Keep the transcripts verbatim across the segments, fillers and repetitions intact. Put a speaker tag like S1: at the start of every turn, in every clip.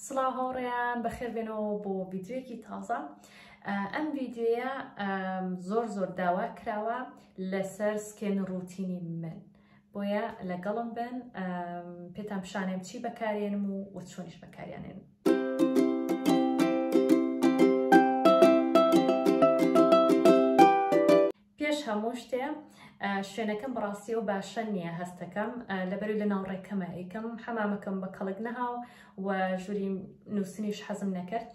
S1: سڵاو هاوڕێیان بەخێر بێنەوە بۆ ڤیدیۆیەکی تازە. ئەم ڤیدیۆیە زۆر زۆر داوا کراوە لەسەر سکین ڕوتینی من، بۆیە لەگەڵم بن پێتان پیشانێم چی بەکارێنم و چۆنیش بەکاریانێنم. پێش هەموو شتێ شوێنەکەم بەڕاستی و باشە نییە هەستەکەم لەبەروی لە ناوڕێکەمە ئەیکەم حەمامەکەم بە کەڵک نەهاو و ژووری نووسنیش حەزم نەکرد،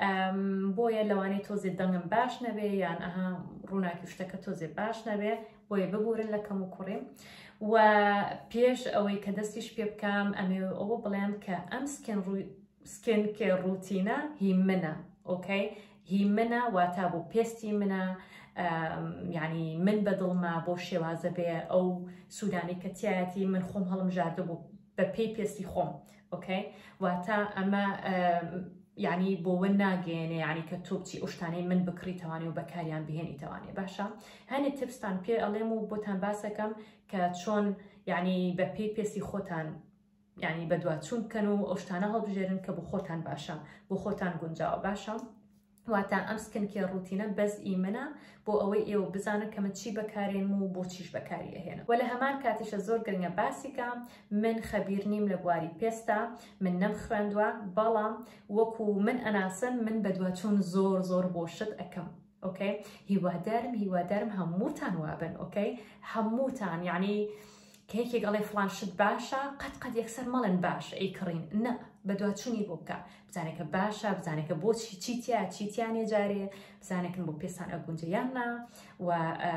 S1: بۆیە لەوانەیە تۆزێ دەنگم باش نەبێ یان ئەها ڕووناکی شتەکە تۆزێ باش نەبێ، بۆیە ببورن لە کەم و کوڕیم. و پێش ئەوەی کە دەستیش پێ بکەم ئەمێ ئەوە بڵێم کە ئەم سکین کێر ڕوتینە هی منە، ئۆکەی؟ هی منە، واتە بۆ پێستی منە، یعنی من بەدڵما بۆ شێوازە بێ ئەو سوودانی کە تایەتی من خۆم هەڵم ژاردە بوو بە پێی پێستی خۆم، ئۆکەی؟ واتە ئەمە یعنی بۆوە ناگەێنێ یعنی کە تۆ بچی ئوشتانەی من بکڕیتەوانی و بەکاریان بهێنیتەوانێ. باشە هەنێ تپستان پێ ئەڵێم و بۆتان باسەکەم کە چۆن یعنی بە پێی پێستی خۆتان یعنی بەدواتچوون بکەن و ئەوشتانە هەڵبژێرن کە بۆ خۆتان باشە، بۆ خۆتان گونجاوە. باشە واتە ئەم سکین کێر ڕوتینە بەس ئیمنە بۆ ئەوەی ئێوە بزانن کە من چی بەکارێنم و بۆ چیش بەکاری ئەهێنم. و لە هەمان کاتیشە زۆر گرنگە باسیکە من خەبیر نیم لە بواری پێستا، من نەم خوێندووە، بەڵام وەکو من ئەناسن من بەدواتچوون زۆر زۆر بۆ شت ئەەکەم، ئۆکەی؟ هیوادارم هیوادارم هەمووتان وابن، ئۆکەی؟ هەمووتان یعنی کەیەکێک ئەڵێ فڵان شت باشە قەت قەت یەکسەر مەڵێن باش ئەی کڕین، نە بەدواتچوونی بۆ بکە، بزانێکە باشە، بزانێکە بۆچی چیتیا چیتیانێ جارێ، بزانێکن بۆ پێستان ئەگونجە یان نا، و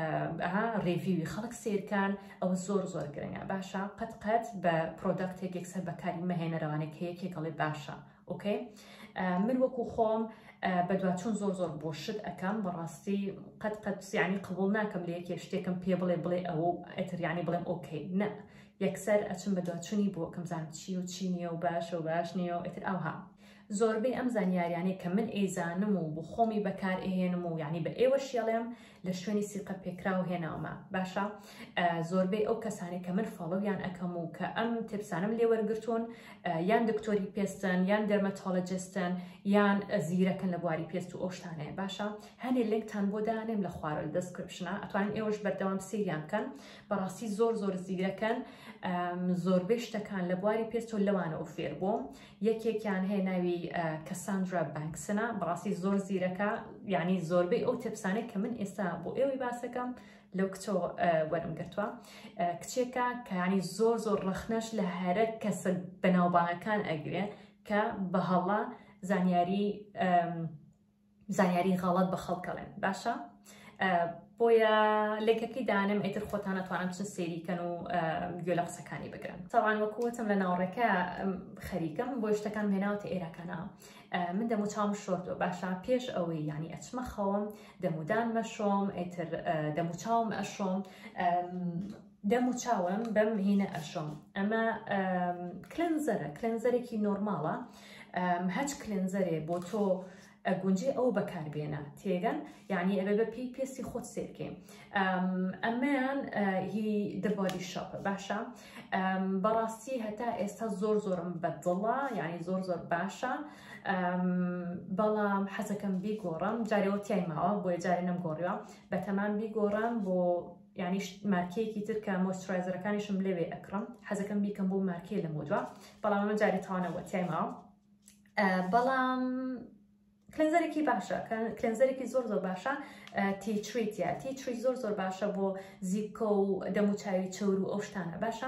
S1: ڕێڤیوی خەڵک سیرکان، ئەوە زۆر زۆر گرنگە. باشە قەت قەت بە پرۆدەکتێک یەکسەر بەکاری مەهێنەرەوانێک کە یەکێک ئەڵێ باشە، ئۆکەی؟ من وەکو خۆم بەدواتچوون زۆر زۆر بۆ شت ئەەکەم، بەڕاستی قەت قەت یعنی قبول ناکەم لە یەکێ شتێکم پێ بڵێ بڵێ ئەوە ئەتر یعنی بڵێم ئۆکەی، نە یەکسەر ئەچم بەدواتچوونی بۆ کەم زانم چی و چی نییە و باشە و باش نییە و ئەتر ئەوها. زۆربەی ئەم زانیاریانەیە کە من ئەیزانم و بۆ خۆمی بەکار ئەهێنم و یعنی بە ئێوە شێڵێم لە شوێنی سیرقە پێکراو هێناومە. باشە زۆربەی ئەو کەسانێک کە من فۆڵۆیان ئەەکەم و کە ئەم تپسانم لێ وەرگرتوون یان دکتۆری پێستن یان دەرمەتۆلۆجیستن یان زیرەکەن لە بواری پێست و ئەو شتانەیە. باشە هەنێ لینکتان بۆ دانێم لە خوارە لە دەسکریپشنە، ئەتوانن ئێوەش بەردەوام سەیریان بکەن. بەڕاستی زۆر زۆر زیرەکەن، زۆربەی شتەکان لە بواری پێست و لەوانەوە فێر بووم. یەکێکیان هەیە ناوی کەساندرا بانکسنە، بەڕاستی زۆر زیرەکە، یعنی زۆربەی ئەو تپسانێک کە من ئێستا بۆ ئێوەی باسەکەم لەو کچەوە وەرم گرتووە. کچێکە کە ینی زۆر زۆر ڕەخنەش لە هەرە کەسە بەناوبانگەکان ئەگرێ کە بە هەڵا زانیاری زانیاری غەڵەت بە خەڵکەڵێن. باشە بۆیە لێکەکەی دانم ئیتر خۆتان ئەتوانن چ سێریکەن و گوێ لە قسەکانی بگرن. تەواان وەکووتم لە ناوڕێکە خەریکم بۆ شتەکان هێناوەتە ئێرەکانەوە. من دەموچاوم شۆردووە. باشە پێش ئەوەی ینی ئەچمە خەوم دەمودان مەشۆم، ئیتر دەموچاوم ئەشۆم، دەموچاوم بەم هینە ئەشۆم. ئەمە کلێنزەرە، کلێنزەرێکی نۆرماڵە، هەچ کلێنزەرێ بۆ تۆ ئەگونجێ ئەو بەکاربێنە تێگەن، یعنی ئەبێ بە پێی پێستی خۆت سێرکەین. ئەمەیان هی دەبادی شاپە. باشە بەڕاستی هەتا ئێستا زۆر زۆرم بەدڵە، یعنی زۆر زۆر باشە، بەڵام حەزەکەم بیگۆڕم، جارێەوە تیای ماوە بۆیە جارێ نەمگۆڕیوە، بەتەمان بیگۆڕم بۆ یعنی مارکەیەکی تر کە مۆیسچرایزەرەکانیشم لەوێ ئەکڕم، حەزەکەم بیکەم بۆ مارکەیە لە مۆجووە، بەڵام ئەمە جارێ تاوانەوە تیای ماوە. بەڵام کلێنزەرێکی باشە، کلێنزەرێکی زۆر زۆر باشە، تی تریتە، تی تری زۆر زۆر باشە بۆ زیکۆ و دەموچاوی چەور و ئەو شتانە. باشە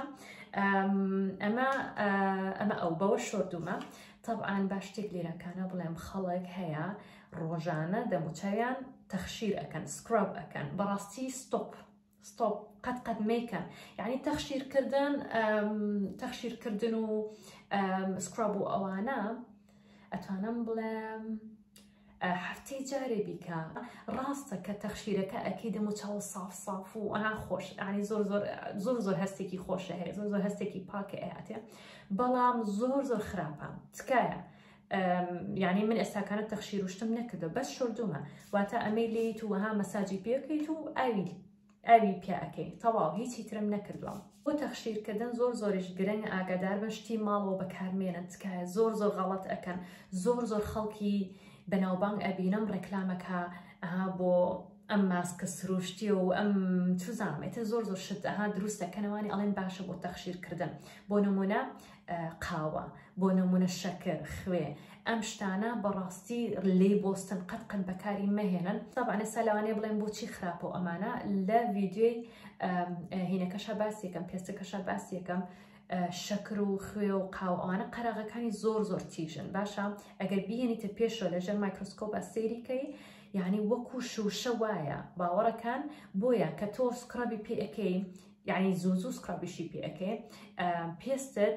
S1: ئەمە ئەمە ئەو بەوە شۆردومە. طبعاً باش شتێک لێرەکانە بڵێم خەڵک هەیە ڕۆژانە دەموچاویان تەخشیر ئەەکەن، سکراب ئەەکەن. بەڕاستی ستۆپ ستۆپ قەت قەت مەیکەن، یعنی تەخشیرکردن تەخشیرکردن و سکراب و ئەوانە ئەتوانم بڵێم هەفتەی جارێ بیکە. ڕاستە کە تەخشیرەکە ئەکەی دەموچاو ساف ساف و ئەنا خۆش، ینی زۆر زۆر زۆر هەستێکی خۆشە هەیە، زۆر زۆر هەستێکی پاکە ئەهاتێ، بەڵام زۆر زۆر خراپە. تکایە یعنی من ئێستاکانە تەخشیر وشتم نەکردو، بەس شۆردومە، واتە ئەمەی لێیت و وەها مەساجی پێکەیت و ئاوی ئەوی پیاکەی تەواو هیچی ترم نەکردووە. بۆ تەخشیرکردن زۆر زۆریش گرنگ ئاگادار بن شتی ماڵەوە بەکارمێنن تکایە زۆر زۆر غەڵەت ئەکەن زۆر زۆر خەڵکی بەناوبانگ ئەبینم ڕێکلامەکە ئەها بۆ ئەم ماسکە سروشتی و ئەم توزانێتە زۆر زۆر شت ئەها دروست دەکەنەوەی ئەڵێن باشە بۆ تەخشیرکردن بۆ نمونە قاوە بۆ نمونە شەکر خوێ ئەم شتانە بەڕاستی لێ بۆستن قەت قەت بەکاری مەهێنن طبعا ئێستا لەوانەیە بڵێن بۆچی خراپە و ئەمانە لە ڤیدیۆی هینەکەشە باسی یەکەم پێستەکەشە باسی یەکەم شەکر و خوێ و قاو ئەوانە قەرەغەکانی زۆر زۆر تیژن باشە ئەگەر بهێنیتە پێشەوە لەژێر مایکرۆسکۆپە سەیریکەی یعنی وەکو شوشە وایە باوەڕەکان بۆیە کە تۆ سکرابی پێ ئەەکەی یعنی زوو زوو سکرابیشی پێ ئەەکەی پێستت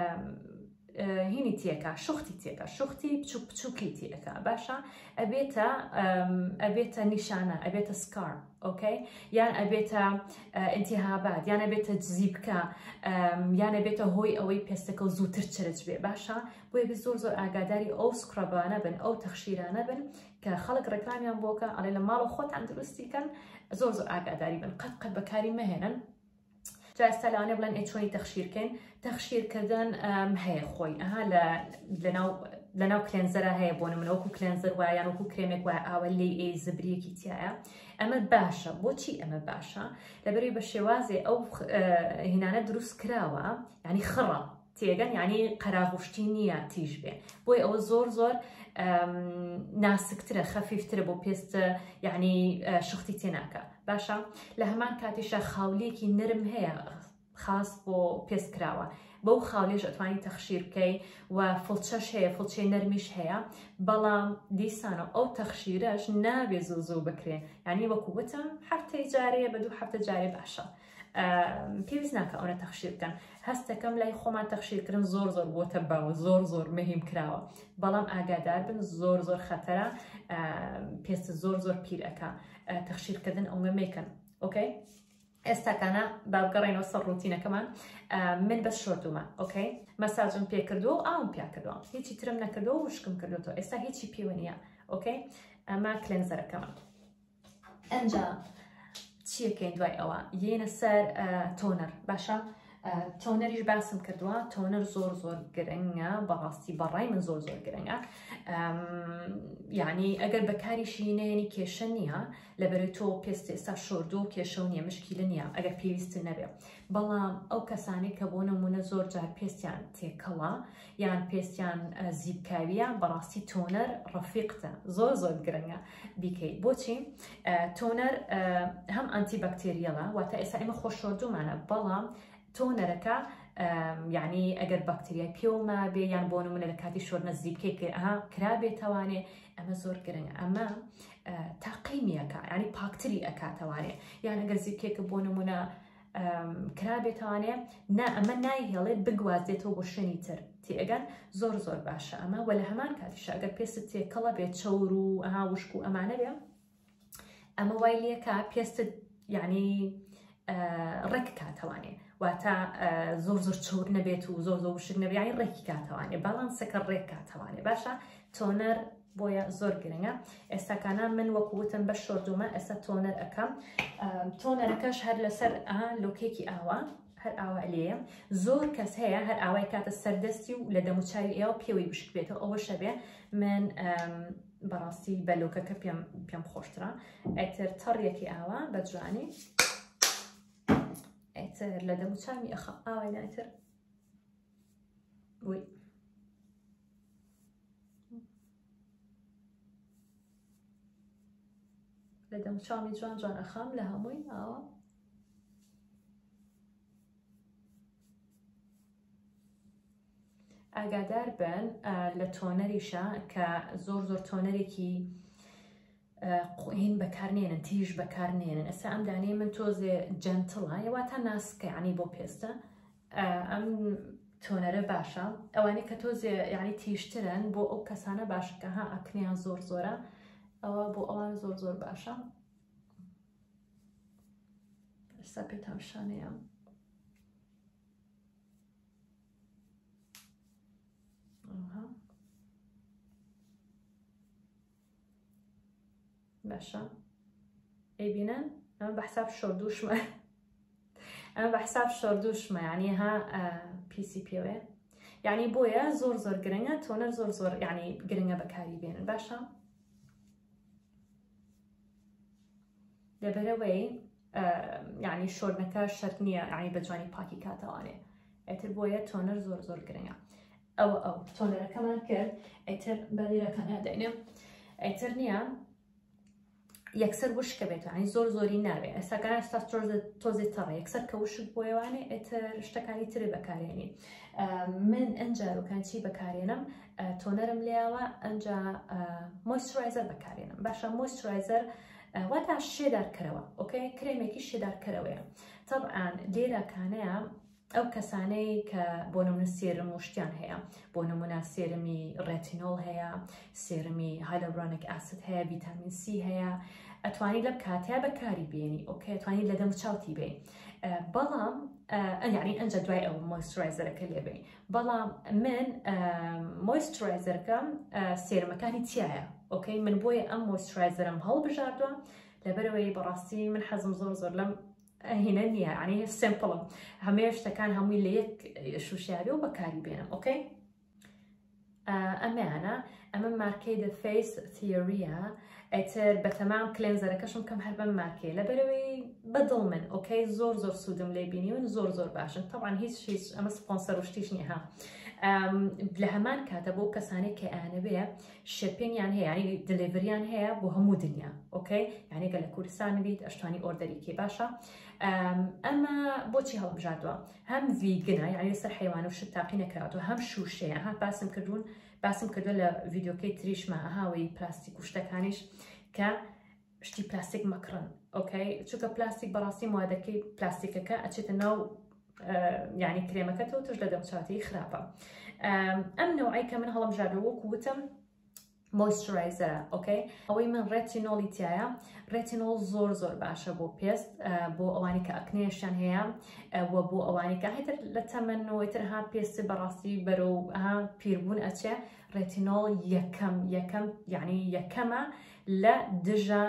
S1: هینی تێکە شوختی تێکە شوختی بچوک بچووکی تێەکە باشە ئەبێتە ئەبێتە نیشانە ئەبێتە سکار ئۆکەی یان ئەبێتە ئینتیهابات یان ئەبێتە جزیبکە یان ئەبێتە هۆی ئەوەی پێستەکە و زووتر چرج بێ باشە بۆیە بێ زۆر زۆر ئاگاداری ئەو سکرابانە بن ئەو تەخشیرانە بن کە خەڵک ڕێکلامیان بۆکە ئەڵێ لە ماڵە خۆتان دروستیکەن زۆر زۆر ئاگاداری بن قەت قەت بەکاری مەهێنن جاستا لەوانێ بڵێن ئێ چۆنی تەخشیرکەین تەخشیرکردن هەیە خۆی ئەها لەناو کلێنزەرە هەیە بۆ نمونە وەکو کلێنزەر وایە یان وەکو کرێمێک وایە ئاوە لێ ئێ زبریەکی تایە ئەمە باشە بۆچی ئەمە باشە لەبەری بە شێوازێ ئەو هینانە دروست کراوە ینی خڕە تێگەن ینی قەراغوشتی نییە تیژ بێ بۆی ئەوە زۆر زۆر ناسکترە خەفیفترە بۆ پێستە یعنی شختی تێناکە باشە لە هەمان کاتیشە خاولێکی نرم هەیە خاص بۆ پێست کراوە بەو خاولێش ئەتوانی تەخشیر بکەی و فڵچەش هەیە فڵچەی نەرمیش هەیە بەڵام دیسانە ئەو تەخشیرەش نابێ زوو زوو بکرێ یعنی وەکو وتم هەفتەی جارەیە بە دوو هەفتە جارێ باشە پێویست ناکە ئەوە تەخشیر بکەن هەستەکەم لای خۆمان تەخشیرکردن زۆر زۆر بۆتە باوە زۆر زۆر مەهیم کراوە بەڵام ئاگادار بن زۆر زۆر خەتەرە پێستە زۆر زۆر پیر ئەکا تەخشیرکردن ئەومە مێکن ئۆکەی ئێستاکانە بابگەڕێنەوە سەر ڕوتینەکەمان من بەس شۆردومە ئۆکەی مەساجم پێ کردو و ئاوم پیا کردووە هیچی ترم نەکردو و وشکم کردوەوە ئێستا هیچی پێوە نییە ئۆکەی ئەمە کلێنزەرەکەمان ئەنجا چیەکەین دوای ئەوە یێنە سەر تۆنەر باشە تۆنەریش باسم کردووە تۆنەر زۆر زۆر گرنگە بەڕاستی بەڕای من زۆر زۆر گرنگە یعنی ئەگەر بەکاریشی نێنی کێشە نییە لەبەرەوەی تۆ پێست ئێستا شۆردۆ و کێشە و نییە مشکیلە نییە ئەگەر پێویستە نەبێ بەڵام ئەو کەسانی کە بۆ نمونە زۆر جار پێستیان تێکەڵە یان پێستیان زیبکاویە بەڕاستی تۆنەر ڕەفیقتە زۆر زۆر گرنگە بیکەیت بۆچی تۆنەر هەم ئەنتیبەکتێریەڵە واتە ئێستا ئێمە خۆش شۆردومانە بەڵام تۆنەرەکە یعنی ئەگەر باکتریای پێوما بێ یان بۆ نمونە لە کاتی شۆردنە زیبکەی ئەها کرابێتەوانێ ئەمە زۆر گرنگە ئەمە تاقیمیەکە ینی پاکتری ئەکاتەوانێ یان ئەگەر زیبکێکە بۆ نمونە کرابێتەوانێ نا ئەمە نایهێڵێت بگوازێتەوە بۆ شوێنی تر تێگەن زۆر زۆر باشە ئەمە وە لە هەمان کاتیشە ئەگەر پێست تێکەڵە بێت چەور و ئەها وشک و ئەمانە بێ ئەمە وای لێکە پێستت یعنی ڕێک کاتەوانێ واتە زۆر زۆر چۆر نەبێت و زۆر زۆر وشک نەبێت یعنی ڕێکی کاتەوانێ بەڵانسەکە ڕێک کاتەوانێ باشە تۆنەر بۆیە زۆر گرنگە ئێستاکانە من وەکووتم بە شۆردومە ئێستا تۆنەر ئەەکەم تۆنەرەکەش هەر لەسەر لۆکێکی ئاوا هەر ئاوا لێە زۆر کەس هەیە هەر ئاوای کاتە سەردەستی و لە دەموچاوی ئێوە پێوەی وشک بێتەوە ئەوە شەبێ من بەڕاستی بەلۆکەکە پێم پێم خۆشترا ئەتر تەڕیەکی ئاوا بە جوانی ئەتر لە دەموچاوی ئەخە ئاوای نایتر وی لە دەموچاوی جوان جوان ئەخەم لە هەمووی ئاوا ئاگادار بن لە تۆنەریشە کە زۆر زۆر تۆنەرێکی هین بەکارنێنن تیژ بەکارنێنن ئەستا ئەم دانەی من تۆزێ جەنتڵە یواتە ناسکە ینی بۆ پێستە ئەم تۆنەرە باشە ئەوانەی کە تۆزێ ینی تیژترن بۆ ئەو کەسانە باشە کە ها ئەکنیان زۆر زۆرە ئەوە بۆ ئەوان زۆر زۆر باشە ئێستا پێتان شانەیە باشە ئەیبینن ئەمە بە حساب شۆردوشمە ئەمە بە حساب شۆردوشمە یعنی ها پی سی پێوێ یعنی بۆیە زۆر زۆر گرنگە تۆنەر زۆر زۆر یعنی گرنگە بەکاری بێنن باشە لەبەرەوەی یعنی شۆردنەکە شەرت نییە یعنی بە جوانی پاکی کاتەوانێ ئەتر بۆیە تۆنەر زۆر زۆر گرنگە ئەوە ئەو تۆنەرەکەمان کرد ئەیتر بەلیرەکە نادەینێ ئەیتر نییە یەکسەر وشکە بێت ینی زۆر زۆری نابێت ئێستاکان ئێستا تۆزی تەڕە یەکسەر کە وشک بۆیوانێ ئێتر شتەکانی تری بەکارێنی من ئەنجارۆکان چی بەکارێنم تۆنەرم لێوە ئەنجا مۆیسچرایزەر بەکارێنم باشە مۆیسچرایزەر واتە شێدارکەرەوە ئۆکەی کرێمێکی شێدارکەرەوەیە طبعاً لێرەکانەیە ئەو کەسانەی کە بۆ نمونە سێرم وشتیان هەیە بۆ نمونە سێرمی ڕێتینۆڵ هەیە سێرمی هایلورۆنیک ئاسید هەیە ڤیتامین سی هەیە ئەتوانی لەم کاتەیە بەکاری بێنی ئۆکەی ئەتوانی لە دەم چاوتی بێ بەڵام یعنی ئەنجا دوای ئەو مۆیسچرایزەرەکە لێبێ بەڵام من مۆیسچرایزەرەکەم سێرمەکانی چیایە ئۆکەی من بۆیە ئەم مۆیسچرایزەرم هەڵبژاردووە لەبەرەوەی بەڕاستی من حەزم زۆر زۆر لەم هنا نییە عنی سمپڵم هەمێ شتەکان هەمووی لە یەک شوشیابێ و بەکاری بێنم ئۆکەی ئەمەیانە ئەمە مارکەی The Face Theoryە ئەیتر بە تەمام کلێنزەرەکەشم کەم هەر بەم مارکەیە لەبەرەوەی بەدڵ من ئۆکەی زۆر زۆر سوودم لێ بینیون زۆر زۆر باشن طبعاً هیچ هیچ ئەمە سپۆنسەر و شتیش نییە ها لە هەمان کاتە بۆ کەسانێک کە ئەیانەبێ شپینیان هەیە ینی دلیڤریان هەیە بۆ هەموو دنیا ئۆکەی یعنی گە لە کوردستان بیت ئەشتوانی ئۆردەریکێ باشە ئەمە بۆچی هەڵبژاردووە هەم ڤیگنە یعنی لەسەر حیوان و شت تاقی نەکراتوە هەم شوشەیە ها باسم کردوون باسم کردووە لە ڤیدیۆکەی تریشمە ئەهاوەی پلاستیک و شتەکانیش کە شتی پلاستیک مەکڕن ئۆکەی چونکە پلاستیک بەڕاستی موادەکەی پلاستیکەکە ئەچێتە ناو یعنی کرێمەکەتەوە توش لە دەمچاتی خراپە ئەم نەوعی کە من هەڵبژاردووە وەکو وتم مۆیسچرایزەرە ئۆکەی ئەوەی من ڕێتینۆڵی تایە ڕێتینۆڵ زۆر زۆر باشە بۆ پێست بۆ ئەوانی کە ئەکنێشیان هەیە وە بۆ ئەوانی کە هەیتر لە تەمەنەوەیتر ها پێستی بەڕاستی بەرەو ها پیربوون ئەچێ ڕێتینۆڵ یەکەم یەکەم یعنی یەکەمە لە دژە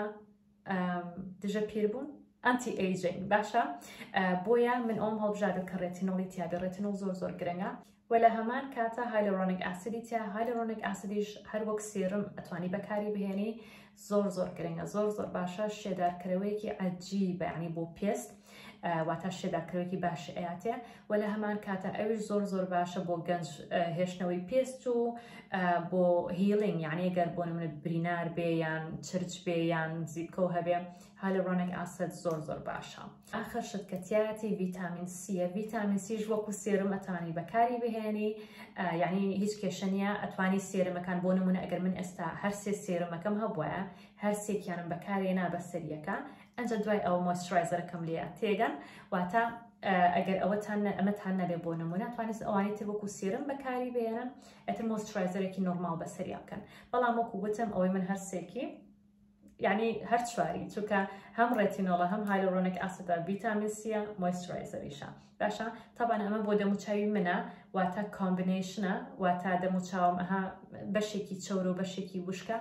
S1: دژە پیربوون ئەنتی ئەیجینگ باشە بۆیە من ئەوم هەڵبژاردووە کە ڕێتینۆڵی تیابێ ڕێتینۆڵ زۆر زۆر گرنگە و لە هەمان کاتە هایلورۆنیک ئاسیدی تیا هایلورۆنیک ئاسیدیش هەر وەک سێرم ئەتوانی بەکاری بهێنی زۆر زۆر گرنگە زۆر زۆر باشە شێدارکردنەوەیەکی عەجیبە یعنی بۆ پێست واتە شێدارکردنەوەیەکی باش ئەیاتێ و لە هەمان کاتە ئەویش زۆر زۆر باشە بۆ گەنج هێشتنەوەی پێست و بۆ هیلینگ یعنی ئەگەر بۆ نمونە برینار بێ یان چرچ بێ یان زیبکۆ هەبێ هایلورۆنیک ئاسید زۆر زۆر باشە ئاخر شت کە تایەتی ڤیتامین سیە ڤیتامین سیش وەکو سێرم ئەتوانی بەکاری بهێنی یعنی هیچ کێشە نییە ئەتوانی سێرمەکان بۆ نمونە ئەگەر من ئێستا هەر سێ سێرمەکەم هەبووە هەر سێکیانم بەکارێنا بە سەریەکە ئەنجا دوای ئەو مۆیسچرایزەرەکەم لێ تێگەن واتە ئەگەر ئەوەتان ئەمەتان نەبێ بۆ نمونە توانێت ئەوانی تر وەکو سێرم بەکاری بێنن ئەتر مۆیسچرایزەرێکی نۆرماڵ بەسەریا بکەن بەڵام وەکو وتم ئەوەی من هەر سێکی یعنی هەر چواری چونکە هەم ڕێتینۆڵە هەم هایلورۆنیک ئاسیدە ڤیتامین سیە مۆیسچرایزەریشە باشە طبعاً ئەمە بۆ دەموچاوی منە واتە کۆمبینیشنە واتە دەموچاوم ئەها بەشێکی چەور و بەشێکی وشکە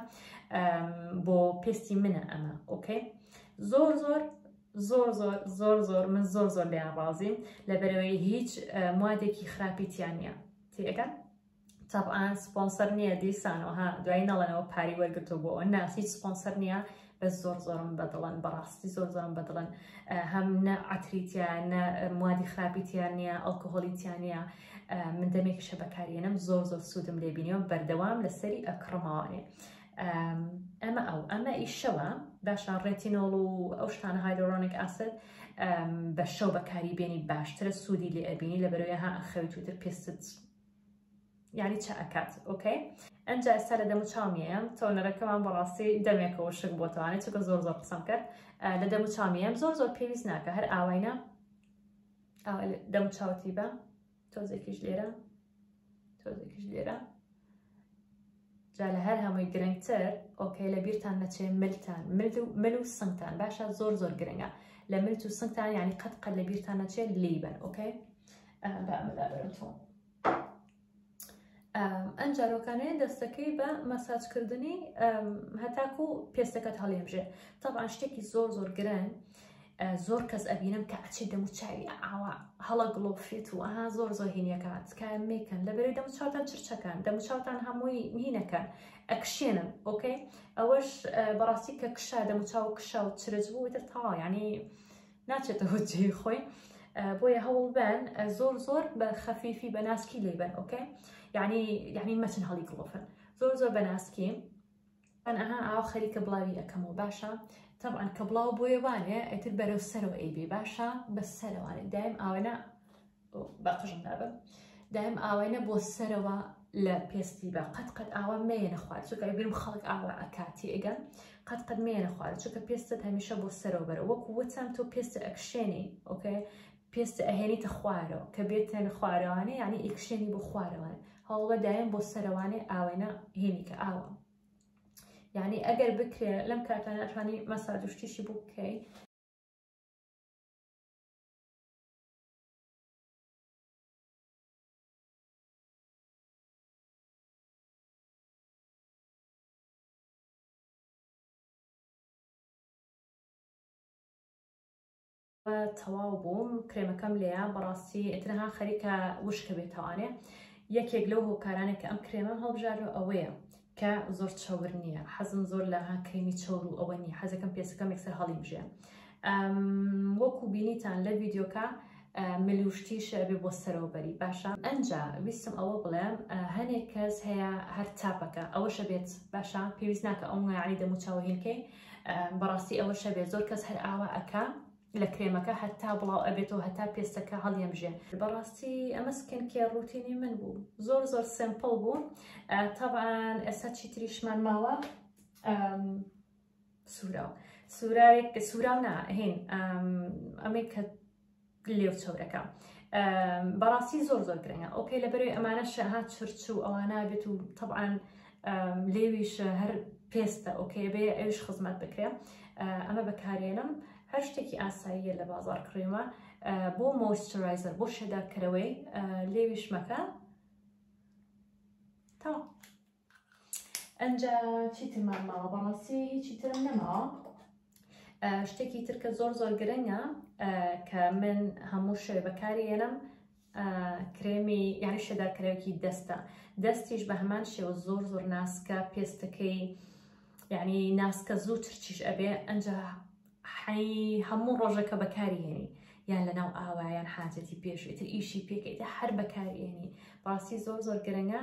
S1: بۆ پێستی منە ئەمە ئۆکەی زۆر زۆر زۆر زۆر زۆر زۆر من زۆر زۆر لێیان ڕازیم لەبەرەوەی هیچ موادێکی خراپیتیان نییە تێگەن طبعاً سپۆنسەر نییە دیسانەوە ها دوای نەڵێنەوە پاری وەرگرتو بۆ ئەو ناس هیچ سپۆنسەر نییە بەس زۆر زۆرم بەدڵن بەڕاستی زۆر زۆرم بەدڵن هەم نە عەتریتیان نە موادی خراپیتیان نییە ئەڵکۆهۆلیتیان نییە من دەمێکیشە بەکارێنم زۆر زۆر سوودم لێ بینیەوە بەردەوام لەسەری ئەکڕماوانێ ئەمە ئەو ئەمە ئیشەوە باشان ڕێتینۆڵ و ئەو شتانە هایلورۆنیک ئاسید بە شەو بەکاری بێنی باشترە سوودی لێ ئەبینی لەبەرەوەی ها ئەخەویتوتر پێستت یعنی چه ئەکات ئۆکەی ئەنجا ئێستا لە دەموچاومیەم تۆنەرەکەمان بەڕاستی دەمێکەوە شک بۆ توانێت چونکە زۆر زۆر قسەم کرد لە دەموچاومیەم زۆر زۆر پێویست ناکە هەر ئاواینا دەموچاوتی بە تۆزێکیش لێرە تۆزێکیش لێرە جا لە هەر هەمووی گرنگتر ئۆکەی لە بیرتان نەچێ ملتان مل و سنگتان باشە زۆر زۆر گرنگە لە ملت و سنگتان یعنی قەت قەت لە بیرتان نەچێ لیبن ئۆکەی بە ئەمەدا بەرم تۆ ئەم جارۆکانەیە دەستەکەی بە مەساجکردنی هەتاکو پێستەکەت هەڵێبژێ طبعاً شتێکی زۆر زۆر گرن زۆر کەس ئەبینم کە ئەچێ دەموچاوی ئاوا هەڵە گڵۆفێت و ئەها زۆر زۆر هینیەکات کام میکەن لەبەرەوەی دەموچاوتان چرچەکان دەموچاوتان هەمووی هینەکەن ئەکشێنن ئۆکەی ئەوەش بەڕاستی کە کشا دەموچاو کشا و چرج بوو وتر تاوا یعنی ناچێتەوە جێی خۆی بۆیە هەوڵ بن زۆر زۆر بە خەفیفی بە ناسکی لێبن ئۆکەی یعنی یعنی مەچن هەڵی گڵۆفن زۆر زۆر بە ناسکی ئەن ئەها ئاوا خەریکە بڵاوی ئەەکەمەوە باشە طبعا کە بڵاو بۆیە وانێ ئەتر بەرەو سەرەوە ئەیبێ باشە بە سەرەوانێ دایم ئاوێنە بە قژم دابن دایم ئاوێنە بۆ سەرەوە لە پێستی بە قەت قەت ئاوا مێنە خوارد چونکە بیرم خەڵک ئاوا ئەکاتی ئەگەن قەت قەت مێنە خوارد چونکە پێستت هەمیشە بۆ سەرەوە بەرە وەکو وەچەم تۆ پێستە ئەکشێنی ئۆکەی پێستە ئەهێنیتە خوارەوە کە بێتێن خوارەوانێ یعنی ئیکشێنی بۆ خوارەوانێ هەوڵە دایم بۆ سەرەوانێ ئاوێنە هێنی کە ئاوە يعني أجر بكرة لم كانت أنا أتواني مساج وشتيشي بوكي تەواو بووم کرێمەکەم لێیە بەڕاستی ئترها خەریکە وشکە بێتەوانێ یەکێک لەو هۆکارانێک کە ئەم کرێمە هەڵبژارەوە ئەوەیە کە زۆر چاور نییە حەزم زۆر لە ها کریمی چاور و ئەوە نیە حەزەکەم پێسەکەم یەکسەر هەڵی بژێ وەکو بینیتان لە ڤیدیۆکە ملوشتیش بێ بۆ سەرەوبەری باشە ئەنجا ویستم ئەوە بڵێم هەنێک کەس هەیە هەر تاپەکە ئەوەشە بێت باشە پێویست ناکە ئەو یعنی دەموچاوهینکەی بەڕاستی ئەوەشە بێت زۆر کەس هەر ئاوا ئەکا لە کرێمەکە هەتا بڵاو ئەبێتەوە هەتا پێستەکە هەڵیەمژێ بەڕاستی ئەمە سکن ڕوتینی من بوو زۆر زۆر سمپل بوو طبعاً ئێستا چیتریشمان ماوە سوراو سوراوێک سوراو نا هێن ئەمەی کە لێو چۆرەکە بەڕاستی زۆر زۆر گرنگە ئۆکەی لەبەرەوەی ئەمانەش هات چرچ و ئەوانە بێت و طبعاً لێویش هەر پێستە ئۆکەی بێ ئەوش خزمەت بکرێ ئەمە بەکارێنم هەر شتێکی ئاساییە لە بازار کڕێمە بۆ مۆیسچرایزەر بۆ شێدارکەرەوەی لێویش مەکە تا ئەنجا چیترمان ماوە بەڕاستی چیترم نەماوە شتێکی تر کە زۆر زۆر گرنگە کە من هەموو شوێ بەکارێنم کرێمی یعنی شێدارکەرەوەیەکی دەستە دەستیش بە هەمان شێوە زۆر زۆر ناسکە پێستەکەی یعنی ناسکە زوو چرچیش ئەبێ ئەنجا حی هەموو ڕۆژەکە بەکارهێنی یان لەناو ئاوایان حاجەتی پێش ئیتر ئیشی پێکەیتە هەر بەکارهێنی بەڕاستی زۆر زۆر گرنگە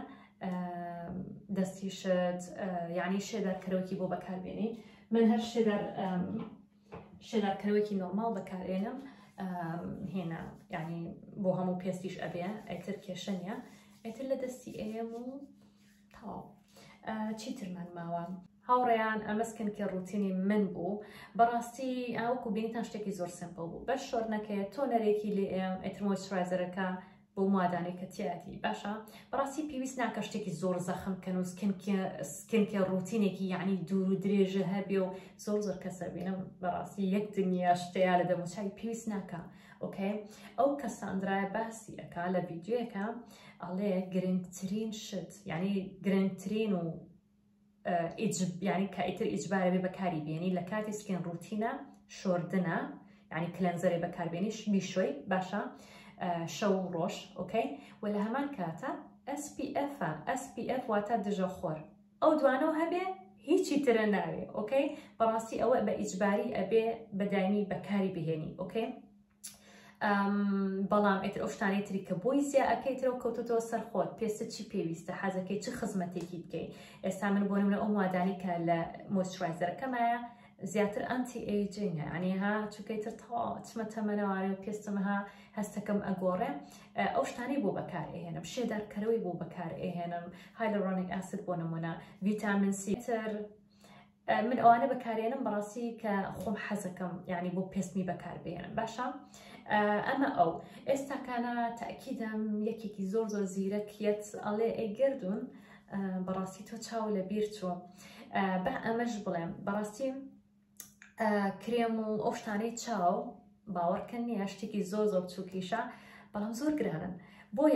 S1: دەستیشت یعنی شێدارکەرەوەیەکی بۆ بەکاربێنی من هەر شێدار شێدارکەرەوەیەکی نۆرماڵ بەکارێنم هێنا یعنی بۆ هەموو پێستیش ئەبێ ئەیتر کێشە نیە ئەیتر لە دەستی ئێم و تاو چیترمان ماوە هاوڕێیان ئەمەسکن کە ڕوتینی من بوو بەڕاستی ئاوکو بینیتان شتێکی زۆر سمپل بوو بەش شۆرنەکەی تۆنەرێکی لێ ئێم ئەیتر مۆیسچرایزەرەکە بۆ موادانی کە تیاتی باشە بەڕاستی پێویست ناکە شتێکی زۆر زەخم کەن و سکنکە ڕوتینێکی یعنی دوور و درێژە هەبێ و زۆر زۆر کەسە بینم بەڕاستی یەک دنیا شتەیە لە دەموچاوی پێویست ناکە ئۆکەی ئەو کەساندرایە باسی ئەکا لە ڤیدیۆیەکە ئەڵێ گرنگترین شت یعنی گرنگترین و یعنی کە ئیتر ئیجبارە بێ بەکاری بێنی لە کاتی سکن ڕوتینە شۆردنە یعنی کلەنزەرێ بەکاربێنیش بیشۆی باشە شەو و ڕۆژ ئۆکەی و لە هەمان کاتە ئەس پی ئەفە ئەس پی ئەف واتە دژەخۆر ئەو دوانەوە هەبێ هیچی ترە ناوێ ئۆکەی بەڕاستی ئەوە بە ئیجباری ئەبێ بەدایمی بەکاری بهێنی ئۆکەی بەڵام ئیتر ئەو شتانەی تری کە بۆی زیە ئەەکەیترەوە کەوتۆتەوە سەرخۆت پێستە چی پێویستە حەزەکەی چ خزمەتێکی بکەیت ئێستا من بۆ نمونە ئەو موادانی کە لە مۆیسچرایزەرەکەمایە زیاتر ئەنتی ئەیجینگە ئەنیها چووکەیتر تەواو چمە تەمەنەوارێ و پێستەمەها هەستەکەم ئەگۆڕێ ئەو شتانەی بۆ بەکار ئێهێنم شێدارکەرەوەی بۆ بەکار ئێهێنم هایلۆڕۆنیک ئاسید بۆ نمونە ڤیتامین سی تر من ئەوانە بەکارێنم بەڕاستی کە خۆم حەزەکەم یعنی بۆ پێستمی بەکاربێنم باشە ئەمە ئەو ئێستاکانە تاکیدم یەکێکی زۆر زۆر زیرەکیت ئەڵێ ئەیگردون بەڕاستی تۆ چاو لە بیر چوە بە ئەمەش بڵێم بەڕاستی کرێم و ئەو شتانەی چاو باوەڕکە نییە شتێکی زۆر زۆر چووکیشە بەڵام زۆر گرانن بۆیە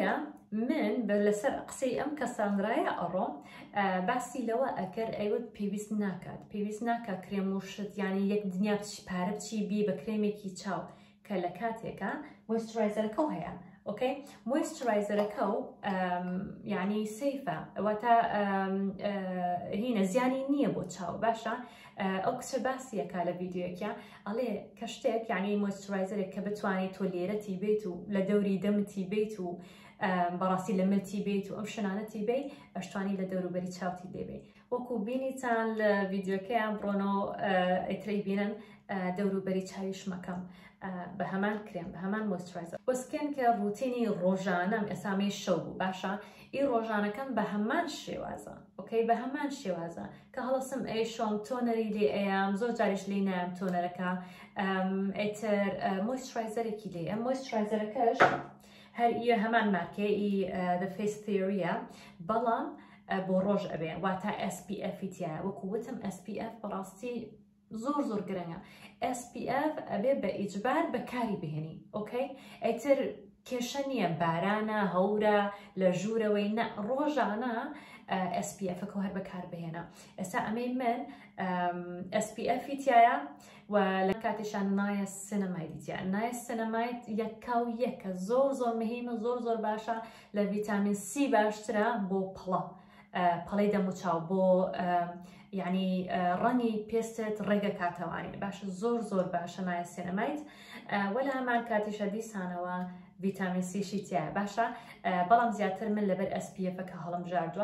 S1: من بلسر قصي ام كساندرايا ارو باسی لوا اکر ایود پیویست نکات پیویست نکا کرموشت یعنی یک دنیا بچی پاره بچی بی بکرمی کی چاو کلکاتی که مویسترایزر کو هیا اوكي مويسترايزر كو يعني سيفة وتا هنا زياني نية بوتشاو باشا اكتر باسية كالا فيديو كيا عليه كشتك يعني مويسترايزر كبتواني توليرة تي بيتو لدوري دمتي بيتو براسي لملتي بيتو امشنانتي بي اشتواني لدورو بري تشاوتي ليبي وكو بيني تان الفيديو كيا برونو اتري بينن دورو بري تشاويش مكم بهمان كريم بهمان مويسترايزر وسكن كروتيني روجانا اسامي الشو باشا اي روجانا كان بهمان شوازا اوكي بهمان شوازا كهلصم اي شوم تونري لي ايام زو جاريش لي نام تونركا ام اتر مويسترايزر كي لي مويسترايزر كاش هل اي همان ماركه اي ذا فيس ثيوريا بلان بو روج ابي واتا اس بي اف تيا وكوتم اس بي اف براستي زور زور قرنها اس بي اف ابي باجبار بكاري بهني اوكي ايتر كيشانيا بارانا هورا لجورا وينا روجانا اس بي اف كوهر بكار بهنا اسا امي من اس بي اف تيايا ولكاتشان نايا السينمايد تيا نايا السينمايد يكاو يكا زور زور مهمه زور زور باشا لفيتامين سي باشترا بو بلا بلاي دمو تشاو بو يعني راني بيستت رجع كاتواني باش زور زور باش ناي السينمايد ولا ما كاتيش دي سنة وفيتامين سي شيتيا باشا بلام زيادة من لبر اس بي اف كهلم جاردوا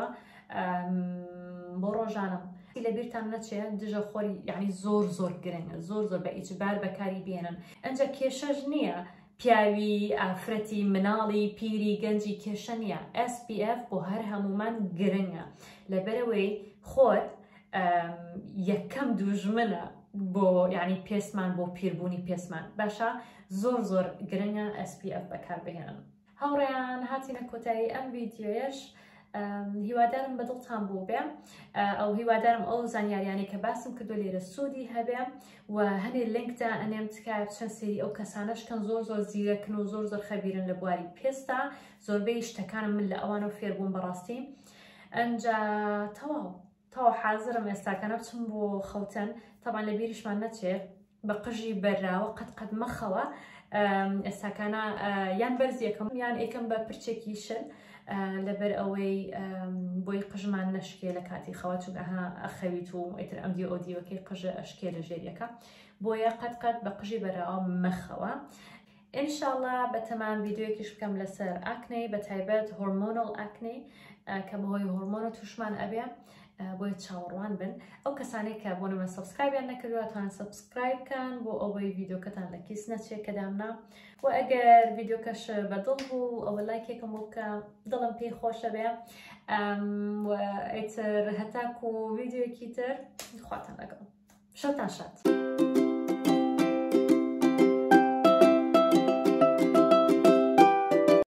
S1: بروجانم إلى بيرتام نتشي دجا خوري يعني زور زور قرن زور زور بإجبار بكاري بينن انجا كيشجنية بياوي افرتي منالي بيري جنجي كيشنية اس بي اف بو هر همومان قرنة لبروي خود یکم دوژمنه بو يعني بيسمان بو بيربوني بيسمان باشا زور زور قرنة اس بي اف بكار بهنن هوريان هاتينا كوتاي ام فيديويش هیوادارم بدڵتان بوو بێ ئەو هیوادارم ئەو زانیاریانی کە باسم کردو لێرە سوودی هەبێ و هەنێ لینکدا ئەنێم تکایە چەند سێری ئەو کەسانەشکەن زۆر زۆر زیرەکن و زۆر زۆر خەبیرن لە بواری پێستا زۆربەی شتەکانم من لە ئەوانە فێر بووم بەڕاستی ئەنجا تەواو تەواو حازرم ئێستاکەنە بچم بۆ خەوتن طبعا لە بیریشمان نەچێت بە قژی بەرراوە قەت قەت مەخەوە ئێستاکانە یان بەرز یەکەم یان ئێکم بە پرچێکی شل لەبەر ئەوەی بۆی قژمان نەشکێ لە کاتی خەوە چون ئەها ئەخەویت و ئیتر ئەم دیۆ ئۆدیۆکەی قژە ئەشکێ لە ژێریەکە بۆیە قەت قەت بە قژی بەرراوە مەخەوە ئینشاءڵڵا بەتەمان ڤیدیۆیەکیش بکەم لەسەر ئاکنەی بە تایبەت هۆرمۆنۆڵ ئاکنەی کە بەهۆی هۆرمۆنە تووشمان ئەبێ بۆیە چاوەڕوان بن ئەو کەسانەی کە بۆ نمە سەبسکرایبیان نەکردووەتان سەبسکرایب بکەن بۆ ئەوەی ڤیدیۆکەتان لە کیس نەچێت کە دامنا و ئەگەر ڤیدیۆکەش بەدڵ بوو ئەوە لایکێکم بۆ بکە دڵم پێی خۆشە بێ و ئیتر هەتاکو ڤیدیۆیەکی تر خواتان لەگەڵ شەوتان شاد